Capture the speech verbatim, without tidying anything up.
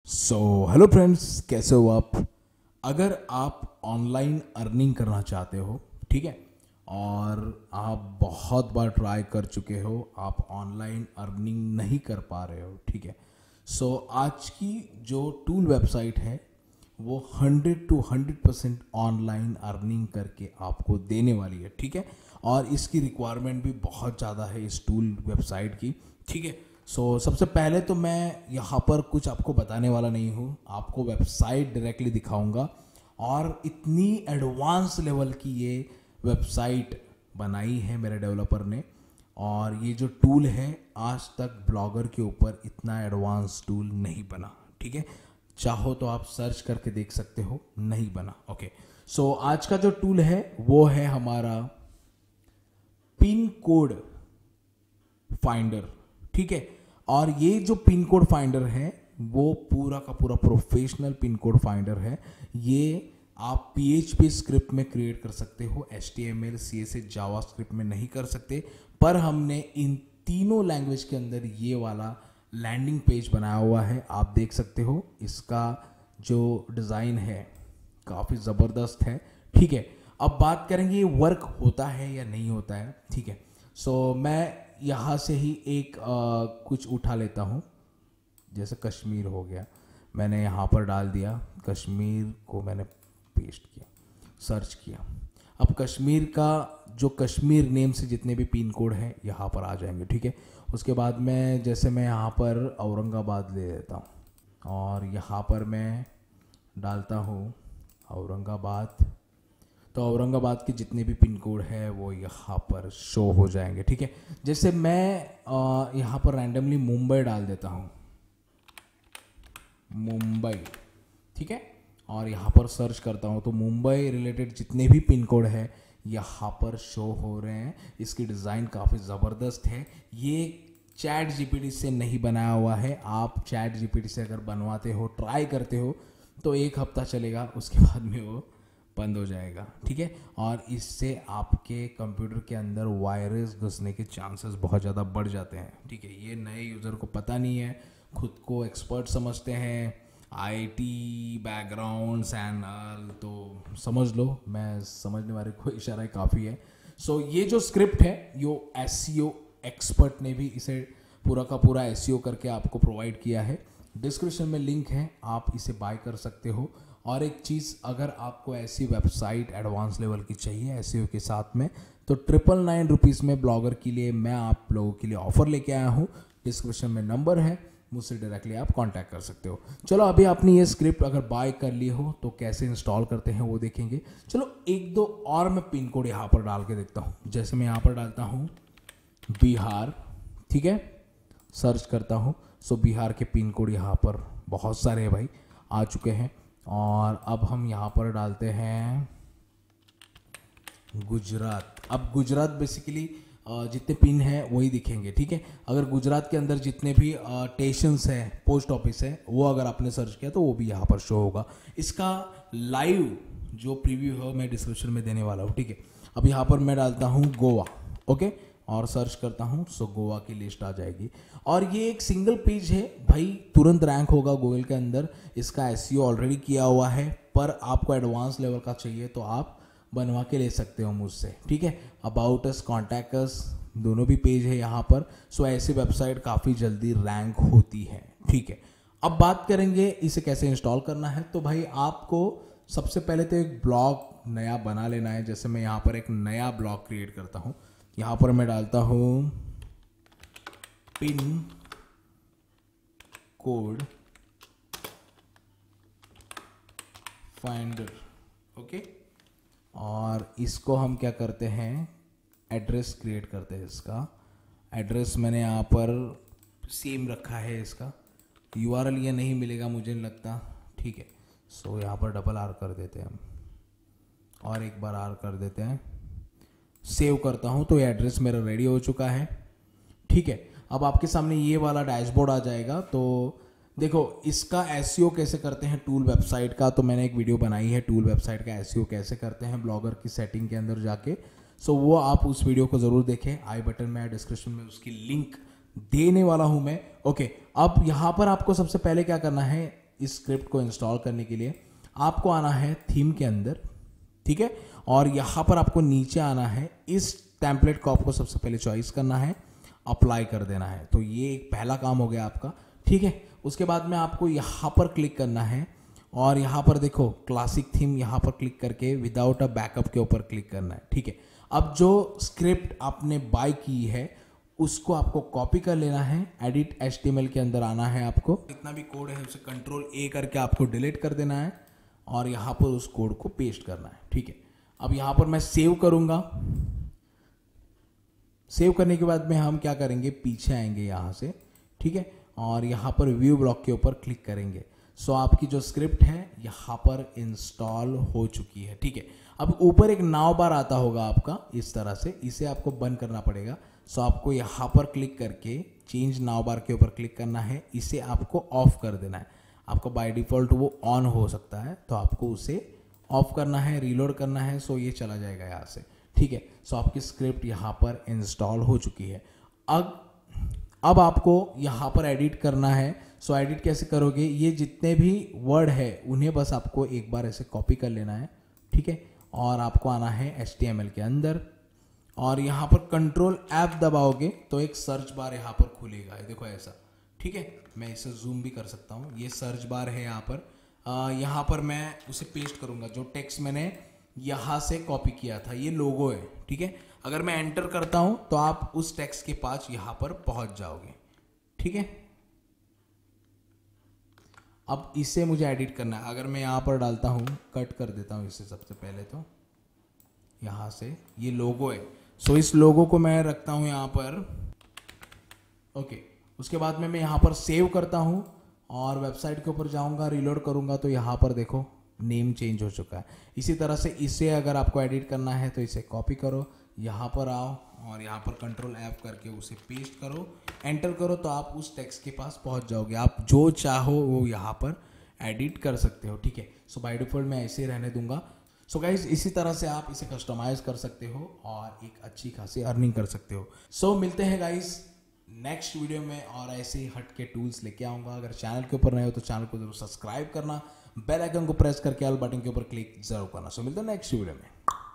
So hello friends, कैसे हो आप। अगर आप ऑनलाइन अर्निंग करना चाहते हो, ठीक है, और आप बहुत बार ट्राई कर चुके हो, आप ऑनलाइन अर्निंग नहीं कर पा रहे हो, ठीक है, सो आज की जो टूल वेबसाइट है वो hundred to hundred percent online earning करके आपको देने वाली है, ठीक है। और इसकी रिक्वायरमेंट भी बहुत ज़्यादा है इस टूल वेबसाइट की, ठीक है। सो so, सबसे पहले तो मैं यहाँ पर कुछ आपको बताने वाला नहीं हूँ, आपको वेबसाइट डायरेक्टली दिखाऊंगा। और इतनी एडवांस लेवल की ये वेबसाइट बनाई है मेरे डेवलपर ने, और ये जो टूल है आज तक ब्लॉगर के ऊपर इतना एडवांस टूल नहीं बना, ठीक है। चाहो तो आप सर्च करके देख सकते हो, नहीं बना। ओके, सो आज का जो टूल है वो है हमारा पिन कोड फाइंडर, ठीक है। और ये जो पिन कोड फाइंडर है वो पूरा का पूरा प्रोफेशनल पिन कोड फाइंडर है। ये आप पीएचपी स्क्रिप्ट में क्रिएट कर सकते हो, एचटीएमएल, सीएसएस, जावास्क्रिप्ट में नहीं कर सकते। पर हमने इन तीनों लैंग्वेज के अंदर ये वाला लैंडिंग पेज बनाया हुआ है, आप देख सकते हो। इसका जो डिज़ाइन है काफ़ी ज़बरदस्त है, ठीक है। अब बात करेंगे ये वर्क होता है या नहीं होता है, ठीक है। सो so, मैं यहाँ से ही एक आ, कुछ उठा लेता हूँ, जैसे कश्मीर हो गया, मैंने यहाँ पर डाल दिया, कश्मीर को मैंने पेस्ट किया, सर्च किया। अब कश्मीर का जो कश्मीर नेम से जितने भी पिन कोड हैं यहाँ पर आ जाएंगे, ठीक है। उसके बाद मैं जैसे मैं यहाँ पर औरंगाबाद ले लेता हूँ और यहाँ पर मैं डालता हूँ औरंगाबाद, तो औरंगाबाद के जितने भी पिन कोड है वो यहाँ पर शो हो जाएंगे, ठीक है। जैसे मैं यहाँ पर रैंडमली मुंबई डाल देता हूँ, मुंबई, ठीक है, और यहाँ पर सर्च करता हूँ तो मुंबई रिलेटेड जितने भी पिन कोड है यहाँ पर शो हो रहे हैं। इसकी डिज़ाइन काफ़ी ज़बरदस्त है। ये चैट जीपीटी से नहीं बनाया हुआ है। आप चैट जीपीटी से अगर बनवाते हो, ट्राई करते हो, तो एक हफ्ता चलेगा, उसके बाद में वो बंद हो जाएगा, ठीक है। और इससे आपके कंप्यूटर के अंदर वायरस घुसने के चांसेस बहुत ज़्यादा बढ़ जाते हैं, ठीक है। ये नए यूज़र को पता नहीं है, खुद को एक्सपर्ट समझते हैं, आईटी बैकग्राउंड एंड ऑल, तो समझ लो, मैं समझने वाले को इशारा काफ़ी है। सो so, ये जो स्क्रिप्ट है यो एसईओ एक्सपर्ट ने भी इसे पूरा का पूरा एसईओ करके आपको प्रोवाइड किया है। डिस्क्रिप्शन में लिंक है, आप इसे बाय कर सकते हो। और एक चीज़, अगर आपको ऐसी वेबसाइट एडवांस लेवल की चाहिए एसईओ के साथ में, तो ट्रिपल नाइन रुपीज़ में ब्लॉगर के लिए मैं आप लोगों के लिए ऑफर लेके आया हूँ। डिस्क्रिप्शन में नंबर है, मुझसे डायरेक्टली आप कांटेक्ट कर सकते हो। चलो, अभी आपने ये स्क्रिप्ट अगर बाय कर ली हो तो कैसे इंस्टॉल करते हैं वो देखेंगे। चलो एक दो और मैं पिन कोड यहाँ पर डाल के देखता हूँ। जैसे मैं यहाँ पर डालता हूँ बिहार, ठीक है, सर्च करता हूँ। सो बिहार के पिन कोड यहाँ पर बहुत सारे हैं भाई, आ चुके हैं। और अब हम यहाँ पर डालते हैं गुजरात। अब गुजरात बेसिकली जितने पिन हैं वही दिखेंगे, ठीक है। अगर गुजरात के अंदर जितने भी स्टेशंस हैं, पोस्ट ऑफिस है, वो अगर आपने सर्च किया तो वो भी यहाँ पर शो होगा। इसका लाइव जो प्रीव्यू है मैं डिस्क्रिप्शन में देने वाला हूँ, ठीक है। अब यहाँ पर मैं डालता हूँ गोवा, ओके, और सर्च करता हूँ, सो गोवा की लिस्ट आ जाएगी। और ये एक सिंगल पेज है भाई, तुरंत रैंक होगा गूगल के अंदर। इसका एसईओ ऑलरेडी किया हुआ है, पर आपको एडवांस लेवल का चाहिए तो आप बनवा के ले सकते हो मुझसे, ठीक है। अबाउट अस, कॉन्टैक्ट अस, दोनों भी पेज है यहाँ पर। सो ऐसी वेबसाइट काफ़ी जल्दी रैंक होती है, ठीक है। अब बात करेंगे इसे कैसे इंस्टॉल करना है। तो भाई आपको सबसे पहले तो एक ब्लॉग नया बना लेना है। जैसे मैं यहाँ पर एक नया ब्लॉग क्रिएट करता हूँ, यहाँ पर मैं डालता हूँ पिन कोड फाइंडर, ओके। और इसको हम क्या करते हैं, एड्रेस क्रिएट करते हैं। इसका एड्रेस मैंने यहाँ पर सेम रखा है, इसका यूआरएल ये नहीं मिलेगा मुझे नहीं लगता, ठीक है। सो यहाँ पर डबल आर कर देते हैं हम, और एक बार आर कर देते हैं, सेव करता हूँ तो ये एड्रेस मेरा रेडी हो चुका है, ठीक है। अब आपके सामने ये वाला डैशबोर्ड आ जाएगा। तो देखो इसका एसईओ कैसे करते हैं टूल वेबसाइट का, तो मैंने एक वीडियो बनाई है टूल वेबसाइट का एसईओ कैसे करते हैं ब्लॉगर की सेटिंग के अंदर जाके। सो वो आप उस वीडियो को ज़रूर देखें, आई बटन में, डिस्क्रिप्शन में उसकी लिंक देने वाला हूँ मैं, ओके। अब यहाँ पर आपको सबसे पहले क्या करना है, इस स्क्रिप्ट को इंस्टॉल करने के लिए आपको आना है थीम के अंदर, ठीक है, और यहाँ पर आपको नीचे आना है, इस टेम्पलेट को आपको सबसे पहले चॉइस करना है, अप्लाई कर देना है। तो ये एक पहला काम हो गया आपका, ठीक है। उसके बाद में आपको यहाँ पर क्लिक करना है और यहाँ पर देखो क्लासिक थीम, यहाँ पर क्लिक करके विदाउट अ बैकअप के ऊपर क्लिक करना है, ठीक है। अब जो स्क्रिप्ट आपने बाय की है उसको आपको कॉपी कर लेना है, edit H T M L के अंदर आना है आपको, जितना भी कोड है उसे कंट्रोल ए करके आपको डिलीट कर देना है और यहाँ पर उस कोड को पेस्ट करना है, ठीक है। अब यहाँ पर मैं सेव करूँगा। सेव करने के बाद में हम क्या करेंगे, पीछे आएंगे यहाँ से, ठीक है, और यहाँ पर व्यू ब्लॉक के ऊपर क्लिक करेंगे। सो आपकी जो स्क्रिप्ट है यहाँ पर इंस्टॉल हो चुकी है, ठीक है। अब ऊपर एक नाव बार आता होगा आपका इस तरह से, इसे आपको बंद करना पड़ेगा। सो आपको यहाँ पर क्लिक करके चेंज नाव बार के ऊपर क्लिक करना है, इसे आपको ऑफ कर देना है। आपको बाय डिफ़ॉल्ट वो ऑन हो सकता है, तो आपको उसे ऑफ करना है, रीलोड करना है, सो ये चला जाएगा यहाँ से, ठीक है। सो आपकी स्क्रिप्ट यहाँ पर इंस्टॉल हो चुकी है। अब अब आपको यहाँ पर एडिट करना है। सो एडिट कैसे करोगे, ये जितने भी वर्ड है उन्हें बस आपको एक बार ऐसे कॉपी कर लेना है, ठीक है, और आपको आना है एच टी एम एल के अंदर और यहाँ पर कंट्रोल एफ दबाओगे तो एक सर्च बार यहाँ पर खुलेगा, ये देखो ऐसा, ठीक है। मैं इसे जूम भी कर सकता हूँ, ये सर्च बार है यहाँ पर। आ, यहाँ पर मैं उसे पेस्ट करूँगा, जो टेक्स्ट मैंने यहाँ से कॉपी किया था, ये लोगो है, ठीक है। अगर मैं एंटर करता हूँ तो आप उस टेक्स्ट के पास यहाँ पर पहुँच जाओगे, ठीक है। अब इसे मुझे एडिट करना है। अगर मैं यहाँ पर डालता हूँ, कट कर देता हूँ इसे सबसे पहले, तो यहाँ से ये लोगो है, सो इस लोगो को मैं रखता हूँ यहाँ पर, ओके। उसके बाद में मैं यहाँ पर सेव करता हूँ और वेबसाइट के ऊपर जाऊँगा, रीलोड करूँगा तो यहाँ पर देखो नेम चेंज हो चुका है। इसी तरह से इसे अगर आपको एडिट करना है तो इसे कॉपी करो, यहाँ पर आओ और यहाँ पर कंट्रोल एफ करके उसे पेस्ट करो, एंटर करो, तो आप उस टेक्स्ट के पास पहुँच जाओगे। आप जो चाहो वो यहाँ पर एडिट कर सकते हो, ठीक है। सो बाय डिफ़ॉल्ट मैं ऐसे ही रहने दूंगा। सो so गाइज, इसी तरह से आप इसे कस्टमाइज कर सकते हो और एक अच्छी खासी अर्निंग कर सकते हो। सो so, मिलते हैं गाइज नेक्स्ट वीडियो में और ऐसे ही हट के टूल्स लेके आऊँगा। अगर चैनल के ऊपर नए हो तो चैनल को जरूर सब्सक्राइब करना, बेल आइकन को प्रेस करके ऑल बटन के ऊपर क्लिक जरूर करना। सो so, मिलते हैं नेक्स्ट वीडियो में।